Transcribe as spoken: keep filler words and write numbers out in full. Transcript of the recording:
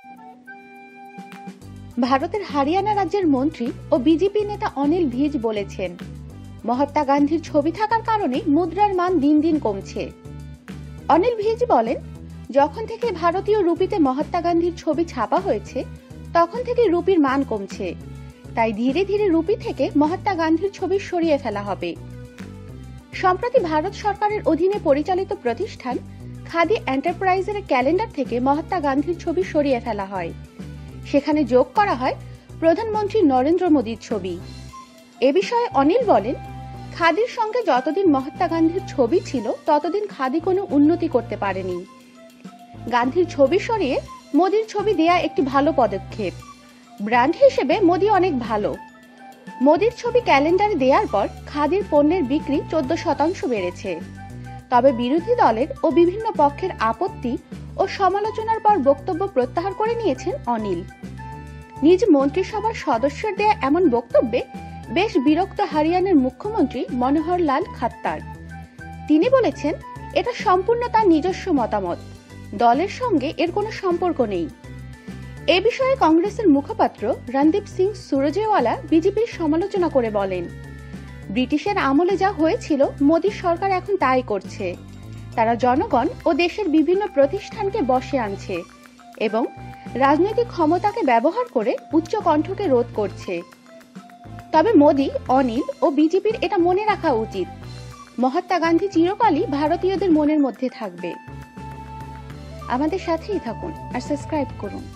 ভারতের হরিয়ানা রাজ্যের মন্ত্রী ও বিজেপি নেতা অনিল ভিজ বলেছেন, মহাত্মা গান্ধীর ছবি থাকার কারণে মুদ্রার মান দিন দিন কমছে। অনিল ভিজ বলেন, যখন থেকে ভারতীয় রুপিতে মহাত্মা গান্ধীর ছবি ছাপা হয়েছে তখন থেকে রুপির মান কমছে, তাই ধীরে ধীরে রুপি থেকে মহাত্মা গান্ধীর ছবি সরিয়ে ফেলা হবে। সম্প্রতি ভারত সরকারের অধীনে পরিচালিত প্রতিষ্ঠান খাদি এন্টারপ্রাইজের ক্যালেন্ডার থেকে মহাত্মা গান্ধীর ছবি সরিয়ে ফেলা হয়। সেখানে যোগ করা হয় প্রধানমন্ত্রী নরেন্দ্র মোদীর ছবি। এ বিষয়ে অনিল বলেন, খাদির সঙ্গে যতদিন মহাত্মা গান্ধীর ছবি ছিল ততদিন খাদি কোনো উন্নতি করতে পারেনি। গান্ধীর ছবি সরিয়ে মোদীর ছবি দেয়া একটি ভালো পদক্ষেপ। ব্র্যান্ড হিসেবে মোদী অনেক ভালো। মোদীর ছবি ক্যালেন্ডারে দেওয়ার পর খাদির পণ্যের বিক্রি চোদ্দ শতাংশ বেড়েছে। তবে বিরোধী দলের ও বিভিন্ন পক্ষের আপত্তি ও সমালোচনার পর বক্তব্য প্রত্যাহার করে নিয়েছেন অনিল। নিজ মন্ত্রিসভার সদস্যের দেয়া এমন বক্তব্যে বেশ বিরক্ত হরিয়ানার মুখ্যমন্ত্রী মনোহর লাল খাত্তার। তিনি বলেছেন, এটা সম্পূর্ণ তার নিজস্ব মতামত, দলের সঙ্গে এর কোনো সম্পর্ক নেই। এ বিষয়ে কংগ্রেসের মুখপাত্র রণদীপ সিং সুরজেওয়ালা বিজেপির সমালোচনা করে বলেন, ব্রিটিশের আমলে যা হয়েছিল মোদী সরকার এখন তাই করছে। তারা জনগণ ও দেশের বিভিন্ন প্রতিষ্ঠানকে বশে আনছে এবং রাজনৈতিক ক্ষমতাকে ব্যবহার করে উচ্চ কণ্ঠকে রোধ করছে। তবে মোদী, অনিল ও বিজেপির এটা মনে রাখা উচিত, মহাত্মা গান্ধী চিরকালই ভারতীয়দের মনের মধ্যে থাকবে। আমাদের সাথেই থাকুন আর সাবস্ক্রাইব করুন।